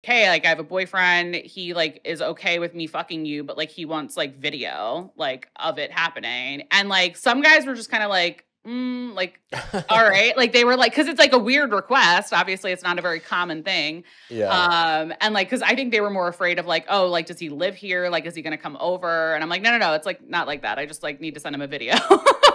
hey, like I have a boyfriend. He like is okay with me fucking you, but like he wants like video like of it happening. And like some guys were just kind of like, like, all right. Like they were like, cause it's like a weird request. Obviously it's not a very common thing. Yeah. And like, cause I think they were more afraid of like, oh, like, does he live here? Like, is he going to come over? And I'm like, no. It's like, not like that. I just like need to send him a video.